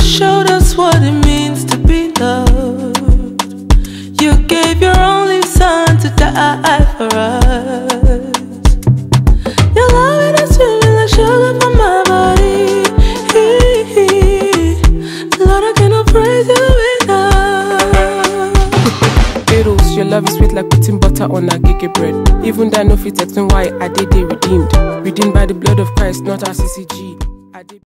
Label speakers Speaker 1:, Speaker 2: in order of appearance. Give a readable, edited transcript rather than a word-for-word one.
Speaker 1: showed us what it means to be loved. You gave your only son to die for us. Your love is swimming like sugar for my body. Lord, I cannot praise you enough.
Speaker 2: Eros, your love is sweet like putting butter on a gege bread. Even though I know fit explain why I did redeemed by the blood of Christ, not RCCG.